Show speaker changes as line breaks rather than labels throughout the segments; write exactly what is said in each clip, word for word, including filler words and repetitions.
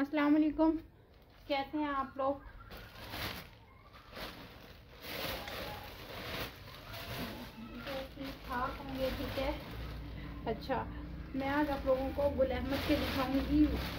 अस्सलाम वालेकुम, कैसे हैं आप लोग। तो ठीक ठाक होंगे, ठीक है। अच्छा, मैं आज आप लोगों को गुल अहमद के दिखाऊंगी,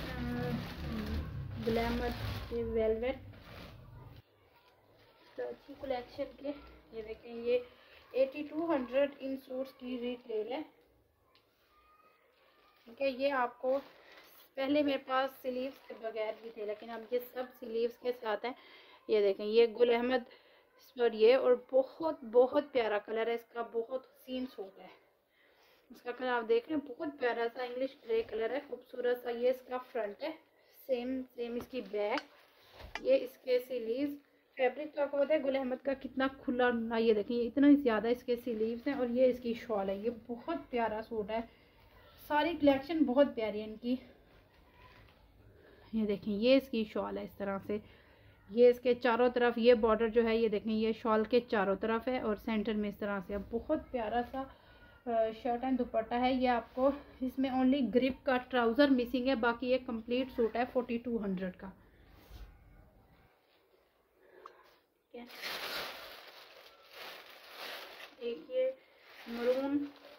गुल अहमद के वेलवेट तो अच्छी कलेक्शन के। ये देखें, ये eighty two hundred in suits की रिटेल है, ठीक है। ये आपको पहले मेरे पास स्लीव्स के बगैर भी थे, लेकिन अब ये सब स्लीव्स के साथ हैं। ये देखें, ये गुल अहमद पर ये, और बहुत बहुत प्यारा कलर है इसका, बहुत हसीन सूट है। इसका कलर आप देख रहे हैं, बहुत प्यारा सा इंग्लिश ग्रे कलर है, खूबसूरत सा। ये इसका फ्रंट है, सेम सेम इसकी बैक, ये इसके स्लीव्स। फैब्रिक तो आपको पता है गुल अहमद का कितना खुला ना, ये देखिए इतना ज़्यादा इसके स्लीव्स हैं, और ये इसकी शॉल है। ये बहुत प्यारा सूट है, सारी कलेक्शन बहुत प्यारी है इनकी। ये देखें, ये इसकी शॉल है इस तरह से, ये इसके चारों तरफ ये बॉर्डर जो है, ये देखें ये शॉल के चारों तरफ है, और सेंटर में इस तरह से बहुत प्यारा सा शर्ट एंड दुपट्टा है। ये आपको इसमें ओनली ग्रिप का ट्राउज़र मिसिंग है, बाकी ये कंप्लीट सूट है फोर्टी टू हंड्रेड का। एक ये मरून,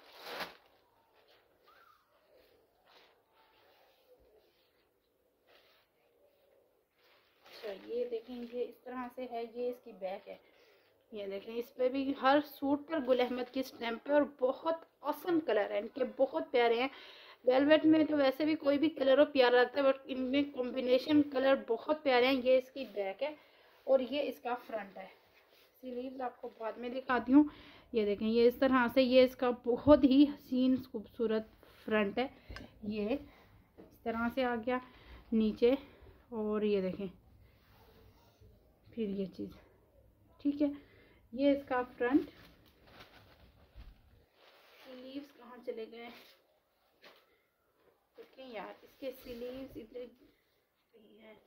अच्छा ये देखें, ये इस तरह से है, ये इसकी बैक है। ये देखें, इस पे भी हर सूट पर गुल अहमद की स्टैम्प है, और बहुत औसम कलर है इनके, बहुत प्यारे हैं। वेलवेट में तो वैसे भी कोई भी कलर हो प्यारा लगता है, बट इनमें कॉम्बिनेशन कलर बहुत प्यारे हैं। ये इसकी बैक है, और ये इसका फ्रंट है। स्लीव्स आपको बाद में दिखाती हूँ। ये देखें, ये इस तरह से, ये इसका बहुत ही हसीन खूबसूरत फ्रंट है। ये इस तरह से आ गया नीचे, और ये देखें फिर ये चीज़, ठीक है। ये इसका फ्रंट। स्लीव्स कहाँ चले गए, देखें यार, इसके स्लीव्स इधर ही है।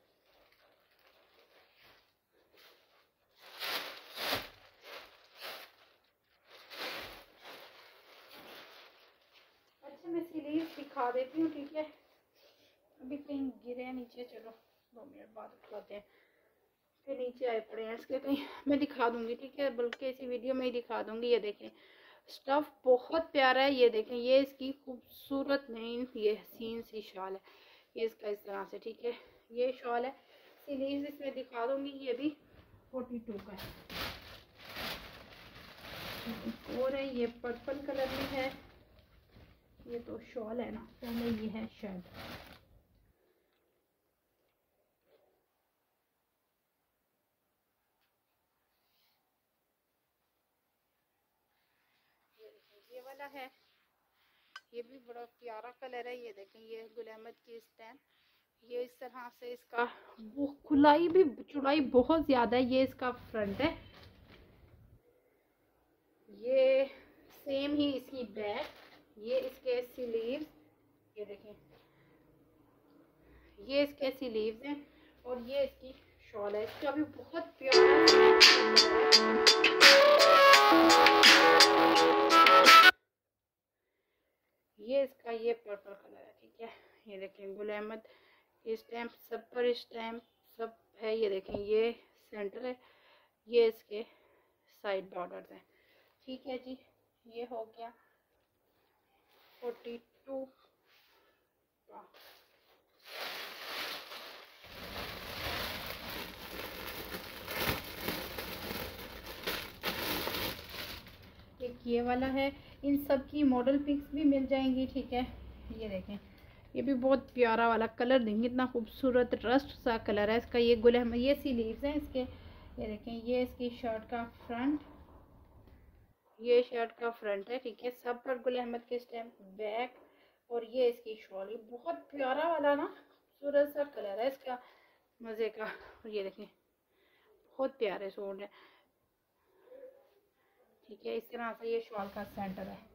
अच्छा, मैं स्लीव्स दिखा देती हूँ, ठीक है। अभी कहीं गिरे नीचे, चलो दो मिनट बाद उठाते हैं, फिर नीचे आए पड़े हैं इसके कहीं। मैं दिखा दूंगी, ठीक है, बल्कि इसी वीडियो में ही दिखा दूंगी। ये देखें, स्टफ बहुत प्यारा है। ये देखें, ये इसकी खूबसूरत नहीं, ये हसीन सी शॉल है, ये इसका इस तरह से, ठीक है। ये शॉल है, स्लीव्स इसमें दिखा दूंगी। ये भी फोर्टी टू का है। और है, ये पर्पल कलर में है, ये तो शॉल है ना, पहले ये है शर्ट। ये वाला है, ये भी बड़ा प्यारा कलर है। ये देखें, ये गुल अहमद की स्टैम्प, ये इस तरह से इसका वो खुलाई भी, चौड़ाई बहुत ज़्यादा है। ये इसका फ्रंट है, ये सेम ही इसकी बैक, ये इसके स्लीव्स। ये देखें, ये इसके स्लीव्स हैं, और ये इसकी शॉल है। इसका भी बहुत प्यारा, ये इसका ये पर्पल कलर है, ठीक है। ये देखें, गुल अहमद की स्टैम्प, सब पर स्टैम्प सब है। ये देखें, ये सेंटर है, ये इसके साइड बॉर्डर्स हैं, ठीक है जी। ये हो गया फोर्टी टू का। एक ये वाला है, इन सब की मॉडल पिक्स भी मिल जाएंगी, ठीक है। ये देखें, ये भी बहुत प्यारा वाला कलर देंगे, इतना खूबसूरत रस्ट सा कलर है इसका। ये गुल अहमद, ये स्लीव्स हैं इसके। ये देखें, ये इसकी शर्ट का फ्रंट, ये शर्ट का फ्रंट है, ठीक है। सब पर गुल अहमद के स्टैम्प, बैक, और ये इसकी शॉल। ये बहुत प्यारा वाला ना, खूबसूरत सा कलर है इसका, मज़े का। और ये देखें, बहुत प्यारे सूट है, ठीक है। इस तरह से ये शॉल का सेंटर है।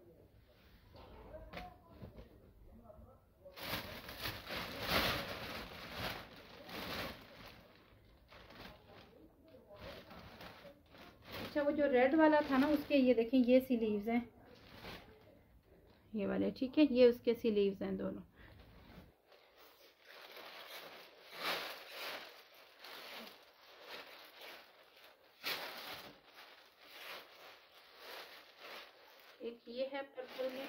अच्छा, वो जो रेड वाला था ना, उसके ये देखें, ये स्लीव्स हैं, ये वाले, ठीक है। ये उसके स्लीव्स हैं दोनों। ये है पर्पल में।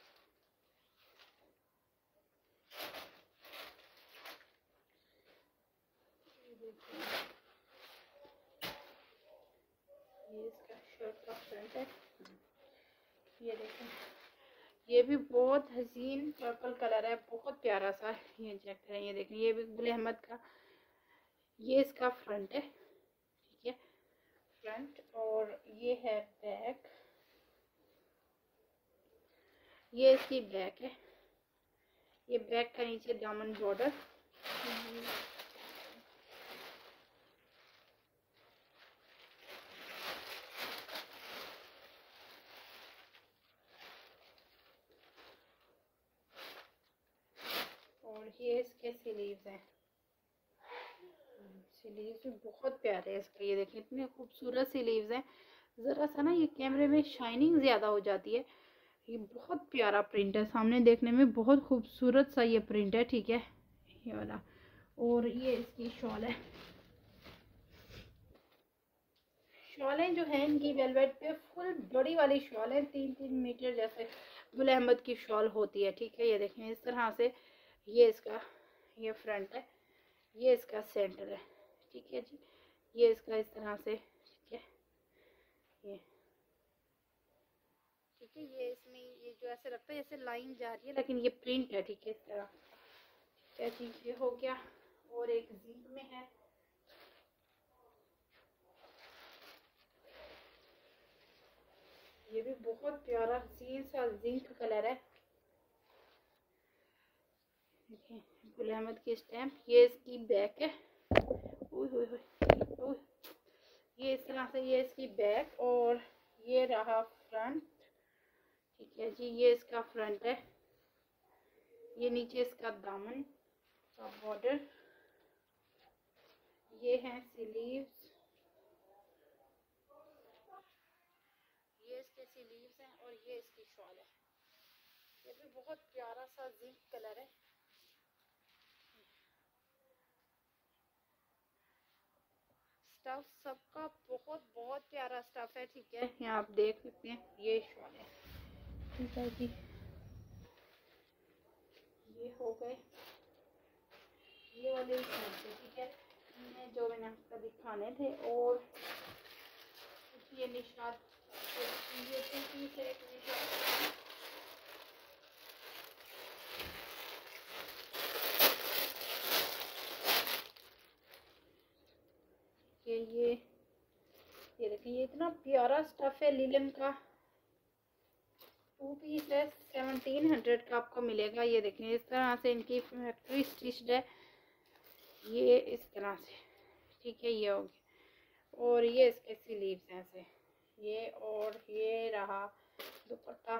ये इसका शर्ट का फ्रंट है। ये देखें, ये भी बहुत हसीन पर्पल कलर है, बहुत प्यारा सा। ये चेक करें, ये देखें, ये भी गुल अहमद का, ये इसका फ्रंट है, ठीक है, फ्रंट। और ये है बैक, ये इसकी बैक है। ये बैक का नीचे दामन बॉर्डर। और ये इसके स्लीव्स हैं। स्लीव्स भी बहुत प्यारे हैं इसके, ये देखें इतने खूबसूरत स्लीव्स हैं। ज़रा सा ना ये कैमरे में शाइनिंग ज़्यादा हो जाती है। ये बहुत प्यारा प्रिंट है, सामने देखने में बहुत खूबसूरत सा ये प्रिंट है, ठीक है, ये वाला। और ये इसकी शॉल है। शॉलें जो हैं इनकी वेलवेट पे फुल बड़ी वाली शॉल है, तीन तीन मीटर जैसे गुल अहमद की शॉल होती है, ठीक है। ये देखें इस तरह से, ये इसका ये फ्रंट है, ये इसका सेंटर है, ठीक है जी। ये इसका इस तरह से, ठीक है, ये ठीक है। ये इसमें ये जो ऐसे लगता है जैसे लाइन जा रही है, लेकिन ये प्रिंट है, ठीक है, इस तरह, क्या चीज़ ये हो गया। और एक जिंक में है, ये भी बहुत प्यारा हसीन सा जिंक कलर है, देखिए, गुल अहमद की स्टैम्प। ये इसकी बैक है, ओए ओए ओए, ये इस तरह से, ये इसकी बैक। और ये रहा फ्रंट, ठीक है जी। ये इसका फ्रंट है, ये नीचे इसका दामन का बॉर्डर। ये हैं स्लीव्स, ये इसके स्लीव्स हैं। और ये इसकी शॉल है। ये भी बहुत प्यारा सा जिंक कलर है। स्टफ सबका बहुत बहुत प्यारा स्टफ है, ठीक है, यहाँ आप देख सकते हैं। ये शॉल है, ठीक है जी। ये हो गए ये वाले शॉल थे, ठीक है, मैं जो मैंने आपको दिखाने थे। और ये निशात, ये तीन पीस है, एक निशात। ये ये ये देखिए, ये इतना प्यारा स्टफ है लिनन का। टू पीस है, सेवनटीन हंड्रेड का आपको मिलेगा। ये देखें इस तरह से इनकी फैक्ट्री स्टिच्ड है, ये इस तरह से, ठीक है, ये हो गया। और ये इसके स्लीव्स हैं ऐसे, ये। और ये रहा दुपट्टा,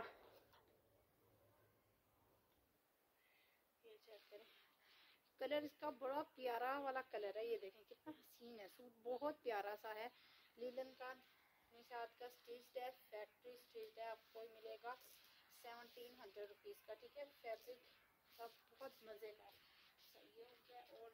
ये चेक करें, कलर इसका बड़ा प्यारा वाला कलर है। ये देखें कितना हसीन है सूट, बहुत प्यारा सा है। लिनन का निशात का स्टिच्ड है, फैक्ट्री स्टिच्ड है, आपको मिलेगा सेवनटीन हंड्रेड रुपीज़ का, ठीक है। फैब्रिक सब बहुत मज़े का सही हो गया। और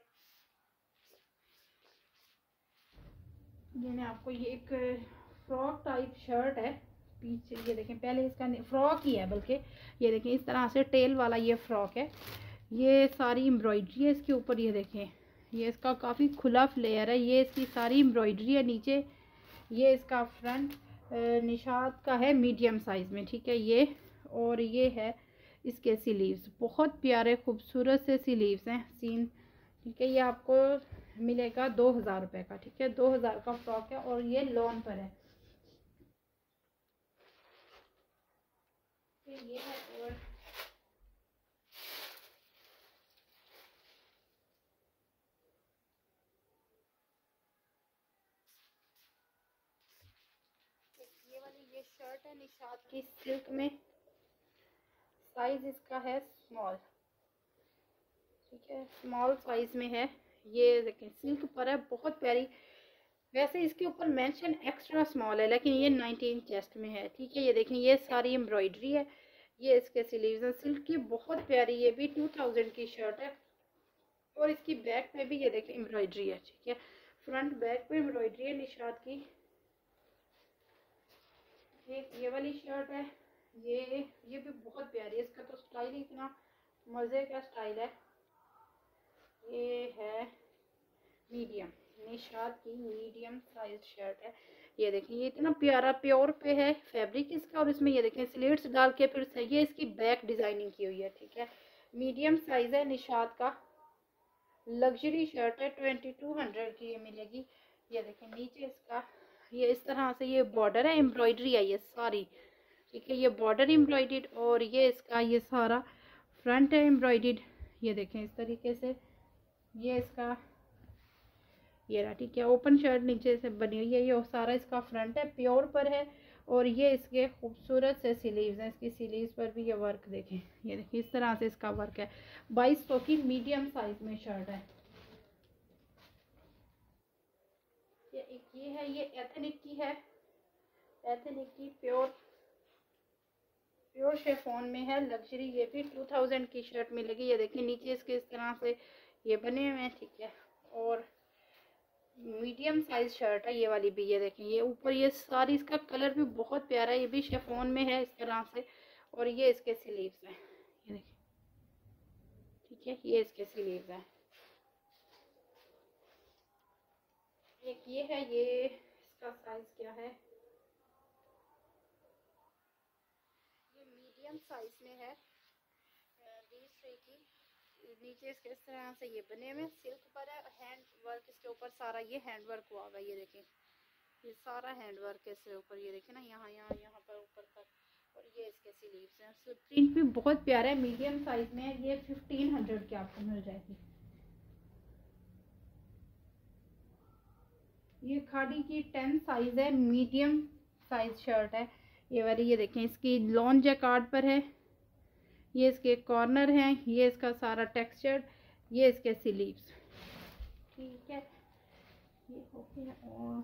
ये मैं आपको, ये एक फ्रॉक टाइप शर्ट है पीछे, ये देखें, पहले इसका फ्रॉक ही है बल्कि, ये देखें इस तरह से टेल वाला ये फ्रॉक है। ये सारी एम्ब्रॉयडरी है इसके ऊपर, ये देखें, ये इसका काफ़ी खुला फ्लेयर है, ये इसकी सारी एम्ब्रॉयडरी है नीचे। ये इसका फ्रंट निशात का है मीडियम साइज़ में, ठीक है, ये। और ये है इसके स्लीव्स, बहुत प्यारे खूबसूरत से स्लीव्स हैं सीन, ठीक है। ये आपको मिलेगा दो हज़ार रुपये का, ठीक है, दो हज़ार का फ्रॉक है। और ये लॉन पर है, ये है। और ये वाली ये शर्ट है निशात की सिल्क में, साइज इसका है स्मॉल, ठीक है, स्मॉल साइज में है। ये देखें सिल्क पर है, बहुत प्यारी। वैसे इसके ऊपर मेंशन एक्स्ट्रा स्मॉल है, लेकिन ये नाइनटीन चेस्ट में है, ठीक है। ये देखें, ये सारी एम्ब्रॉयडरी है, ये इसके स्लीव्स हैं सिल्क की, बहुत प्यारी। ये भी टू थाउजेंड की शर्ट है। और इसकी बैक पे भी ये देखें एम्ब्रॉयडरी है, ठीक है, फ्रंट बैक पे एम्ब्रॉयडरी है निशात की। एक ये वाली शर्ट है, ये ये भी बहुत प्यारी है, इसका तो स्टाइल ही इतना मज़े का स्टाइल है। ये है मीडियम, निशात की मीडियम साइज शर्ट है। ये देखिए ये इतना प्यारा प्योर पे है फैब्रिक इसका, और इसमें ये देखें स्लीट्स डाल के फिर से ये इसकी बैक डिजाइनिंग की हुई है। ठीक है, मीडियम साइज है निशात का, लग्जरी शर्ट है, ट्वेंटी टू हंड्रेड की ये मिलेगी। ये देखें नीचे इसका ये इस तरह से ये बॉर्डर है, एम्ब्रॉयडरी आई है सारी। ठीक है, ये बॉर्डर एम्ब्रॉयडर्ड और ये इसका ये सारा फ्रंट है एम्ब्रॉयडर्ड। ये देखें इस तरीके से ये इसका ये रहा। ठीक है, ओपन शर्ट नीचे से बनी हुई है, ये सारा इसका फ्रंट है, प्योर पर है। और ये इसके खूबसूरत से स्लीव्स हैं, इसकी स्लीव्स पर भी ये वर्क देखें, ये देखिए इस तरह से इसका वर्क है। बाईस सौ की मीडियम साइज में शर्ट है। ये एक ये है, ये एथनिक की है, एथनिक की प्योर प्योर शेफॉन में है, लग्जरी। ये भी टू थाउजेंड की शर्ट मिलेगी। ये देखिए नीचे इसके इस तरह से ये बने हुए हैं। ठीक है, और मीडियम साइज शर्ट है ये वाली भी। ये देखें ये ऊपर ये सारी इसका कलर भी बहुत प्यारा है, ये भी शेफॉन में है इस तरह से। और ये इसके स्लीव्स हैं, ये देखें। ठीक है, ये इसके स्लीव्स हैं। एक ये है, ये इसका साइज क्या है, ये मीडियम साइज में है, बीस की। नीचे इसके इस तरह से ये बने हुए सिल्क पर है, हैंड वर्क इसके ऊपर सारा ये हैंड वर्क हुआ हुआ है। ये देखें ये सारा हैंड वर्क इसके ऊपर, ये देखें ना यहाँ यहाँ यहाँ पर ऊपर तक। और ये इसके स्लीव्स हैं, प्रिंट भी बहुत प्यारा है, मीडियम साइज में है। ये फिफ्टीन हंड्रेड की आपको मिल जाएगी। ये खाड़ी की टेन साइज है, मीडियम साइज शर्ट है ये वाली। ये देखें इसकी लॉन जैकार्ड पर है, ये इसके कॉर्नर हैं, ये इसका सारा टेक्सचर, ये इसके स्लीव्स। ठीक है, ये हो गया। और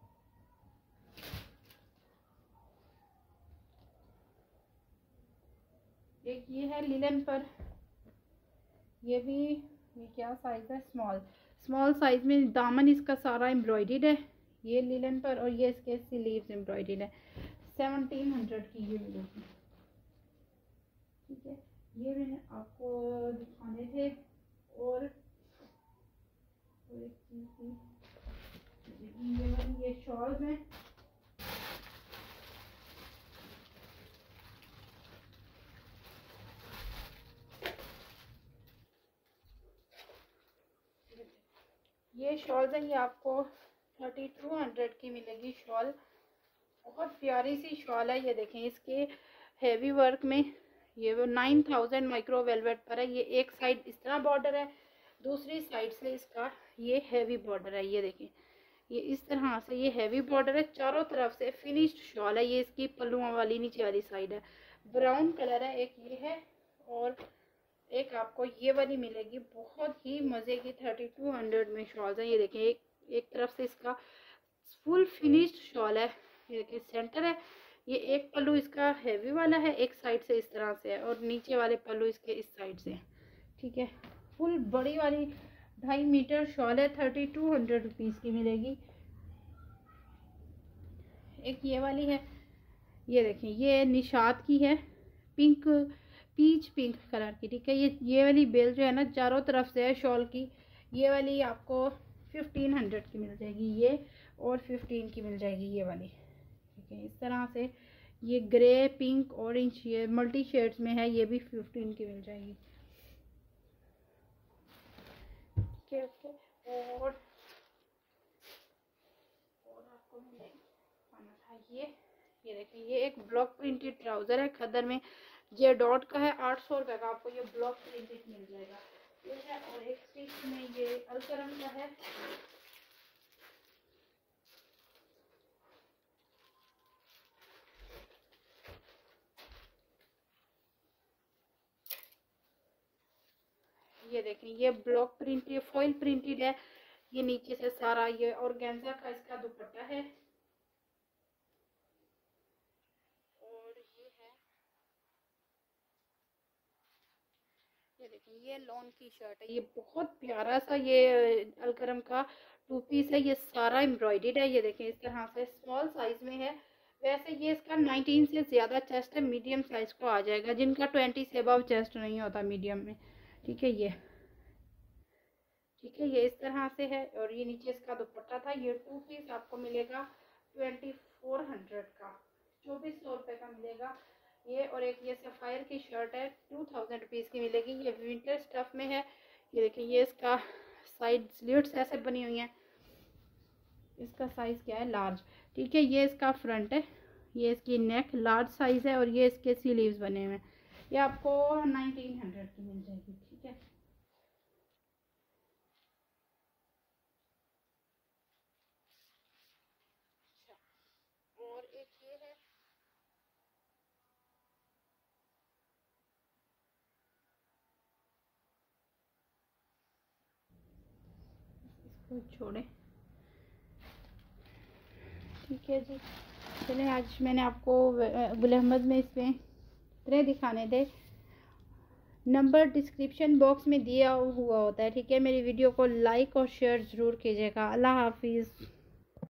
एक ये है लिनन पर, ये भी ये क्या साइज है, स्मॉल स्मॉल साइज में। दामन इसका सारा एम्ब्रॉयडर्ड है ये लिनन पर, और ये इसके स्लीव्स एम्ब्रॉयडर्ड है। सेवनटीन हंड्रेड की ये मिलेगी। ठीक है, ये मैंने आपको दिखाने थे। और एक चीज थी, ये वाली ये शॉल में ये शॉल्स है, ये आपको थर्टी टू हंड्रेड की मिलेगी शॉल। बहुत प्यारी सी शॉल है, ये देखें इसके हैवी वर्क में। ये वो नाइन थाउजेंड माइक्रो वेलवेट पर है। ये एक साइड इस तरह बॉर्डर है, दूसरी साइड से इसका ये हैवी बॉर्डर है। ये देखें ये इस तरह से ये हैवी बॉर्डर है, चारों तरफ से फिनिश्ड शॉल है। ये इसकी पल्लुओं वाली नीचे वाली साइड है, ब्राउन कलर है। एक ये है और एक आपको ये वाली मिलेगी, बहुत ही मज़े की थर्टी टू हंड्रेड में शॉल्स है। ये देखें एक एक तरफ से इसका फुल फिनिश्ड शॉल है, ये देखिए सेंटर है। ये एक पल्लू इसका हैवी वाला है, एक साइड से इस तरह से है, और नीचे वाले पल्लू इसके इस साइड से। ठीक है, फुल बड़ी वाली ढाई मीटर शॉल है, थर्टी टू हंड्रेड रुपीज़ की मिलेगी। एक ये वाली है, ये देखें ये निशात की है, पिंक पीच पिंक कलर की। ठीक है, ये ये वाली बेल जो है ना चारों तरफ से है शॉल की। ये वाली आपको फिफ्टीन हंड्रेड की मिल जाएगी ये, और फिफ्टीन की मिल जाएगी ये वाली। ठीक है, इस तरह से ये ग्रे पिंक ऑरेंज ये मल्टी शेड्स में है, ये भी फिफ्टीन की मिल जाएगी। ठीक है, और और आपको मिलेगा था ये ये देखिए ये एक ब्लॉक प्रिंटेड ट्राउजर है, खदर में जे डॉट का है, आठ सौ रुपये का आपको ये ब्लॉक प्रिंटेड मिल जाएगा। ये है, और एक स्टिच में ये अलकरम का है। ये देखें ये ब्लॉक प्रिंटेड फॉइल प्रिंटेड है, ये नीचे से सारा ये ऑर्गेन्जा का इसका दुपट्टा है। और ये है, ये देखें ये लॉन की शर्ट है, ये बहुत प्यारा सा ये अलकरम का टू पीस है, ये सारा एम्ब्रॉयडर्ड है। ये देखें इस तरह से स्मॉल साइज में है, वैसे ये इसका नाइनटीन से ज़्यादा चेस्ट है, मीडियम साइज़ को आ जाएगा, जिनका ट्वेंटी से अबव चेस्ट नहीं होता मीडियम में। ठीक है, ये ठीक है, ये इस तरह से है। और ये नीचे इसका दुपट्टा था। ये टू पीस आपको मिलेगा ट्वेंटी फोर हंड्रेड का, चौबीस सौ रुपये का मिलेगा ये। और एक ये सफ़ायर की शर्ट है, टू थाउजेंड रुपीज़ की मिलेगी। ये विंटर स्टफ़ में है। ये देखिए, ये इसका साइड स्लीव्स ऐसे बनी हुई हैं। इसका साइज़ क्या है, लार्ज। ठीक है, ये इसका फ्रंट है, ये इसकी नेक लार्ज साइज़ है, और ये इसके स्लीव्स बने हुए हैं। ये आपको नाइनटीन हंड्रेड की मिल जाएगी। ठीक है, और एक ये है, इसको छोड़े। ठीक है जी, चलिए आज मैंने आपको गुल अहमद में इसमें इतने दिखाने थे। नंबर डिस्क्रिप्शन बॉक्स में दिया हुआ होता है। ठीक है, मेरी वीडियो को लाइक और शेयर ज़रूर कीजिएगा। अल्लाह हाफिज़।